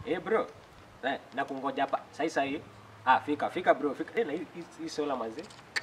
Bro. Nakungoja hapa. Sasa hii. Fika bro, fika. Na hii sola mazee.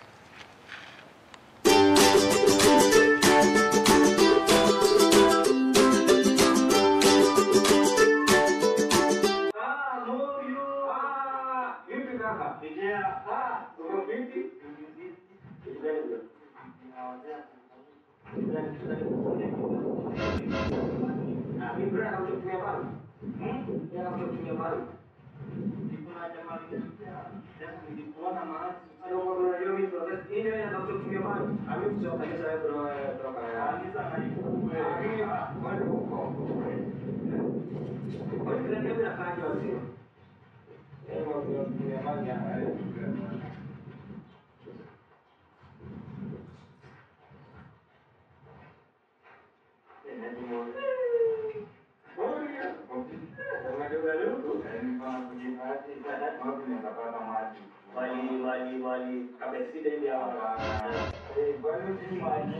Wali kabesida hivi hapa. Bwana ni maji.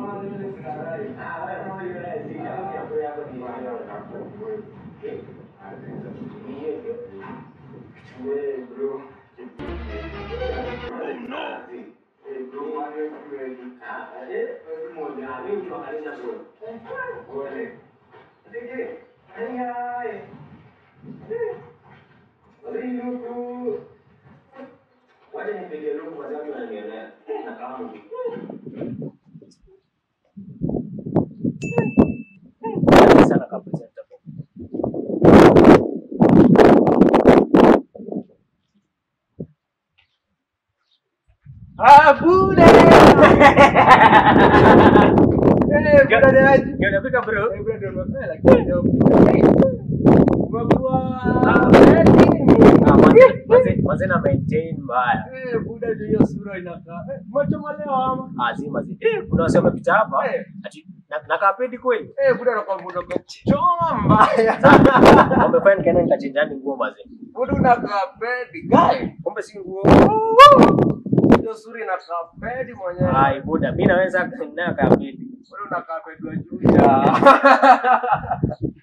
Wacha nipige luku kwa sababu wananielewa. Na kama sana kabisa hapo. Buda. Buda aje. Unafika bro? Buda ndio unafanya lakini Maze na maintain mbaya. Buda ndio hiyo sura inakaa. Macho maleo ama. Azima zi. Kuna wasema pita hapa. Ati nakapedi kweli. Buda anakwambia choma mbaya. Wamefanya kana nikachinjani nguo maze. Buda unakapedi guy. Kumbe si nguo. Hiyo sura inakapedi mwenyewe. Ai Buda, mimi naweza nakapedi. Buda unakapedi wa juu.